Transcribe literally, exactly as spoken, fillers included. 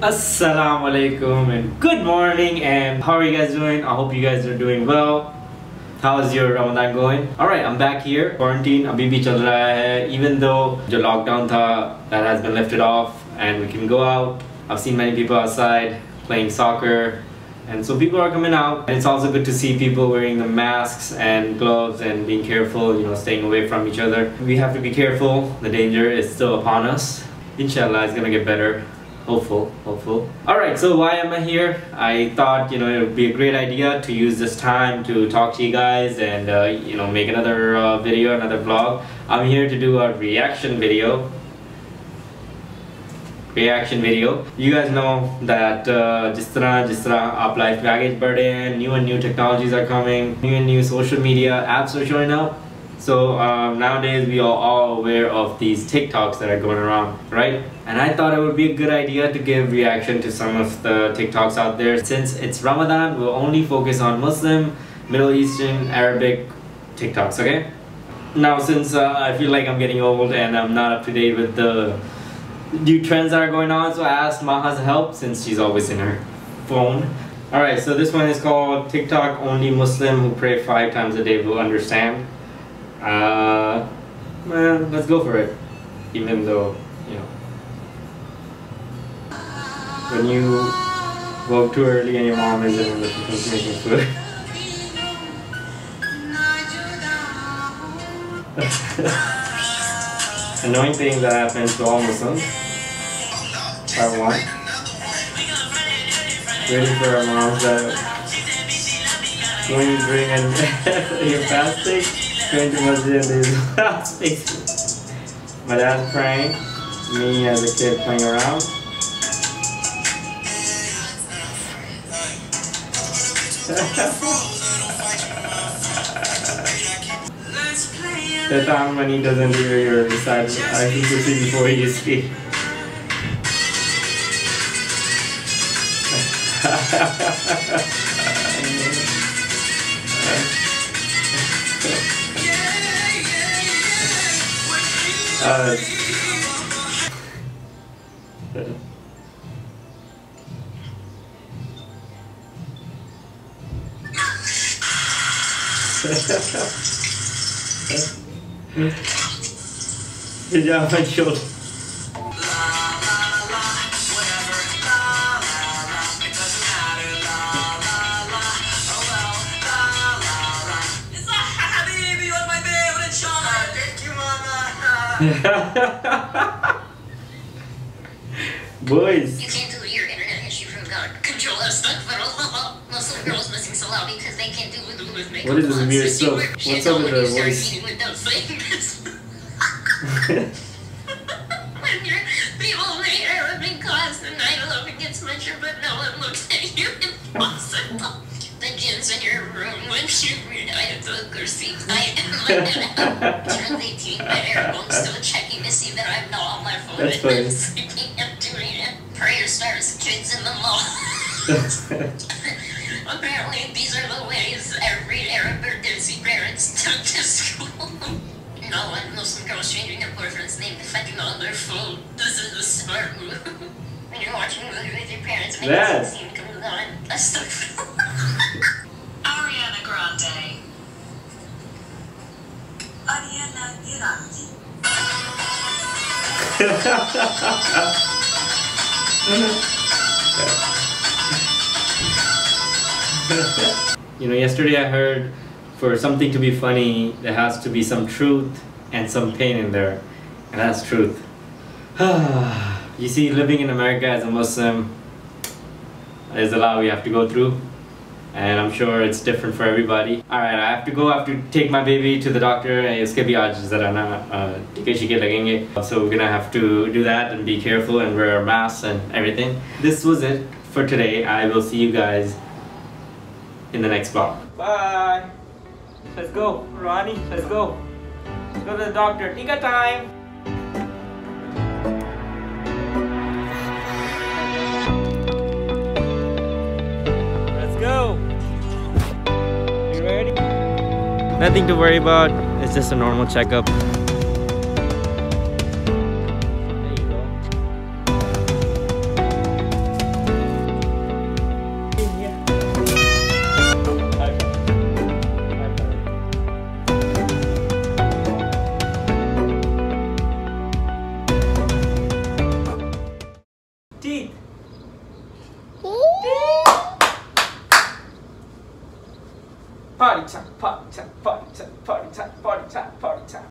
Assalamu alaikum and good morning, and how are you guys doing? I hope you guys are doing well. How's your Ramadan going? Alright, I'm back here. Quarantine abhi bhi chal raha hai. Even though the lockdown tha, that has been lifted off and we can go out. I've seen many people outside playing soccer, and so people are coming out. And it's also good to see people wearing the masks and gloves and being careful, you know, staying away from each other. We have to be careful. The danger is still upon us. Inshallah, it's gonna get better. Hopeful, hopeful. Alright, so why am I here? I thought, you know, it would be a great idea to use this time to talk to you guys and, uh, you know, make another uh, video, another vlog. I'm here to do a reaction video. Reaction video. You guys know that uh, जिस तरह जिस तरह आप life में आगे बढ़ रहे हैं, new and new technologies are coming, new and new social media apps are showing up. So um, nowadays we are all aware of these TikToks that are going around, right? And I thought it would be a good idea to give reaction to some of the TikToks out there. Since it's Ramadan, we'll only focus on Muslim, Middle Eastern, Arabic TikToks, okay? Now since uh, I feel like I'm getting old and I'm not up to date with the new trends that are going on, so I asked Maha's help since she's always in her phone. Alright, so this one is called TikTok Only Muslim Who Pray Five Times a Day Will Understand. Uh, man, let's go for it. Even though, you know, when you woke too early and your mom isn't in the kitchen making food. Annoying thing that happens to all Muslims. Part one. Waiting for our moms that going during and you're fasting. Going to masjid and there's space. My dad's praying, me as a kid playing around. The time when he doesn't hear your recital, I need to see before you speak. Uh, Good job, my children. Boys. You can't delete your internet issue from God. Control that stuff, but Muslim girls missing salah because they can't do wudu with makeup. What is this weird stuff? What's up with her voice? When your people made Arabic class and nine eleven gets mentioned, but no one looks at you. Impossible. The jinns in your room when you read Ayatul Kursi. I am turn eighteen, my Arab still checking to see that I'm not on my phone. That's funny. Sleeping and doing it. Prayer stars, kids in the mall. Apparently, these are the ways every Arab or Desi parents took to school. No one Muslim girls changing their boyfriend's name depending on their phone. This is a smart move. When you're watching a movie with your parents, make yeah. it seem comes on. That's stuff. Ariana Grande. Ariana Grande. You know, yesterday I heard for something to be funny, there has to be some truth and some pain in there. And that's truth. You see, living in America as a Muslim, there's a lot we have to go through. And I'm sure it's different for everybody. Alright, I have to go. I have to take my baby to the doctor. And iske bhi aaj zara na tike shike lagenge. So we're gonna have to do that and be careful and wear our masks and everything. This was it for today. I will see you guys in the next vlog. Bye! Let's go, Ronnie. Let's go. Let's go to the doctor. Tika time! Go! You ready? Nothing to worry about. It's just a normal checkup. There you go. Party time, party time, party time, party time, party time, party time.